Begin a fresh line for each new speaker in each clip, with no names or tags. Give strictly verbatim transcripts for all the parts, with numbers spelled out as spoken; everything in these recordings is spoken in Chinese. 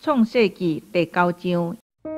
创世纪第九章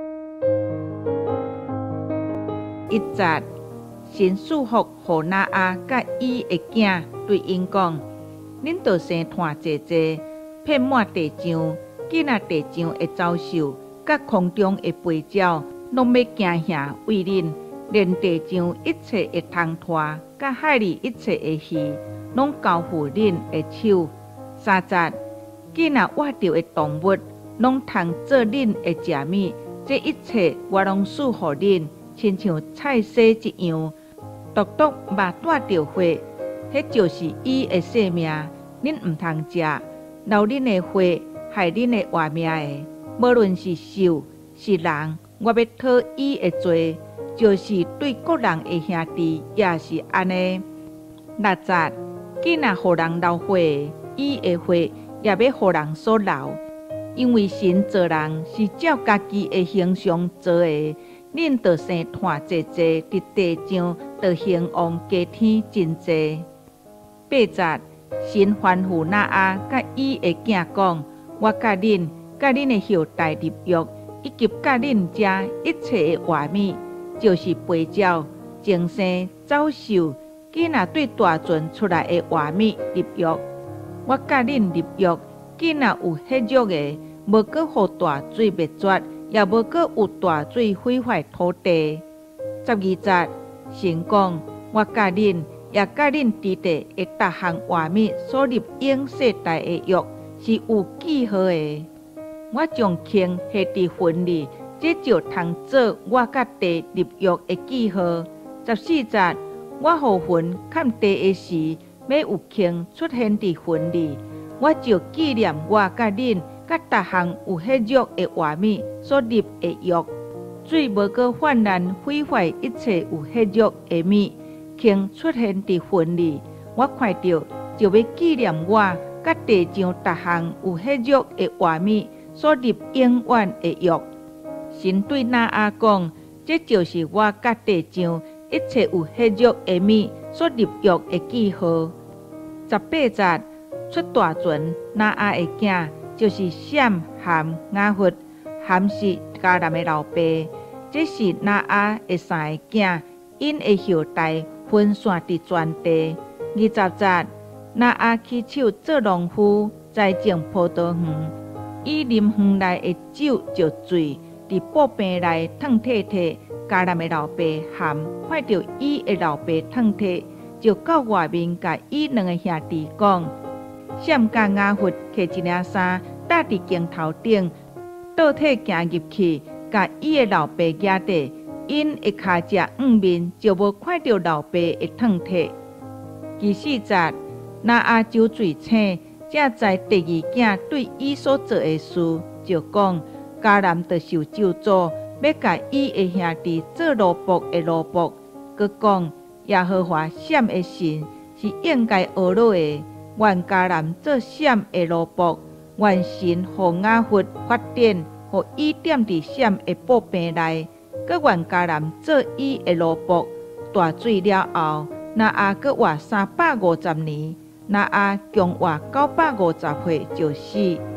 一节，神祝福予那阿甲伊的囝，对因讲：恁着生炭济济，遍满地上，囡仔地上的走兽，甲空中的飞鸟，拢要惊吓为恁；连地上一切会通拖，甲海里一切的鱼，拢交付恁的手。三节，囡仔活着的动物，拢通做恁的食物。这一切我拢赐予恁，亲像菜色一样。独独肉带着血，迄就是伊的性命，恁毋通食。留恁的血，害恁的活命的，无论是兽是人，我要讨伊的罪，就是对各人的兄弟也是安尼。六节，囡仔互人流血，伊的血也要互人所流，因为神造人是照家己的形象造的。恁着生炭济济，伫地上着兴旺加添真济。八节，神吩咐那阿甲伊的囝讲：我甲恁、甲恁的后代立约，以及甲恁遮一切的活物，就是飞鸟、精生、走兽、囡仔对大船出来的活物立约。我甲恁立约，囡仔有迄约的，无搁互大水灭绝。也无搁有大水毁坏土地。十二节，神讲：我甲恁，也甲恁伫地的逐项活物所立永世代的约，是有记号的。我将庆下伫坟里，这就通做我甲地立约的记号。十四节，我互坟砍地的时，要有庆出现伫坟里，我就纪念我甲恁。甲逐项有迄约的活物所立的约，水无搁泛滥毁坏一切有迄约的物，庆出现伫坟里，我看到就要纪念我甲地上逐项有迄约的活物所立永远的约。神对那阿讲：这就是我甲地上一切有迄约的物所立约的记号。十八节，出大船那阿的囝。就是闪、含、雅弗，含是迦南的老爸，这是那阿的三个囝，因的后代分散伫全地。二十节，那阿起手做农夫，栽种葡萄园，以林园内的酒就醉，伫布边内烫体体。迦南的老爸含看到伊的老爸烫体，就到外面甲伊两个兄弟讲。闪甲雅弗摕一领衫，搭伫镜头顶，倒体行入去，甲伊的老爸举底，因一骹只黄面，就无看到老爸的烫体。第四节，那阿酒醉醒，才知第二囝对伊所做的事，就讲迦南着受咒诅，要甲伊的兄弟做奴仆的奴仆。佮讲耶和华闪的神是应该学落的。愿迦南做闪的奴仆，愿神互雅弗发展，互伊踮伫闪的布边内，佮愿迦南做伊的奴仆。大水了后，那阿佮活三百五十年，那阿共活九百五十岁就死。